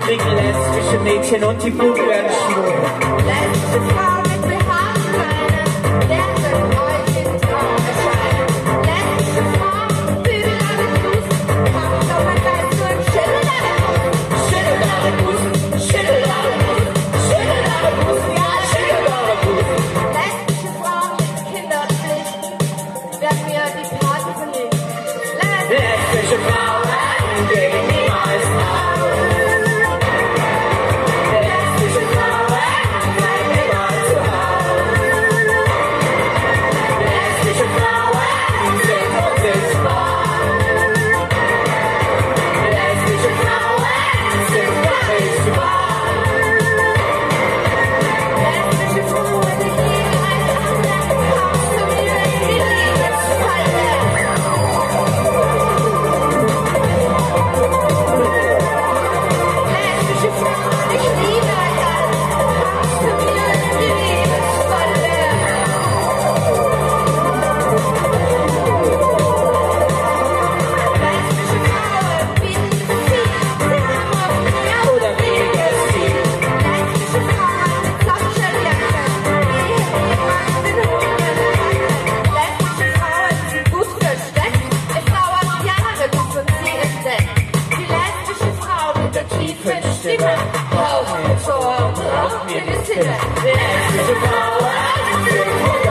kriegen lesbische Mädchen und die Blut werden schwul. Lesbische Frau mit Behaarscheine, werden euch in Traum erscheinen. Lesbische Frau, Bügel an den Fuß, kommt auf ein Geist und schüttelt an den Fuß. Schüttelt an den Fuß, schüttelt an den Fuß, schüttelt an den Fuß, ja, schüttelt an den Fuß. Lesbische Frau mit Kinderpflichten, werden mir die Party verlegt. Lesbische Frauen gehen niemals aus. Lesbische Frauen bleiben immer zu Hause. Lesbische Frauen sind unsichtbar. Lesbische Frauen sind wirklich wahr. Lesbische Frauen, die lieben einander, kommst du mir in die Liebesfalle. Lesbische Frauen, ich liebe euch alle, kommst du mir in die Liebesfalle. Lesbische Frauen bieten viel, sie haben oft mehr Oder weniger Stil. Lesbische Frauen mit Softshelljacken, die jemand den Hunger packen. Lesbische Frauen sind gut versteckt, es dauert Jahre, bis man sie entdeckt. Die lesbische Frau mit der tiefen Stimme, braucht Motor, braucht Medizin. Lesbische Frauen sind